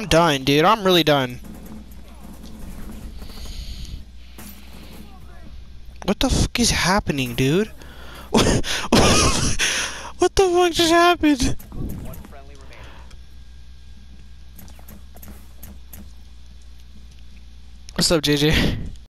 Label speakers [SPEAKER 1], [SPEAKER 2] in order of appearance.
[SPEAKER 1] I'm done, dude. I'm really done. What the fuck is happening, dude? What the fuck just happened? What's up, JJ?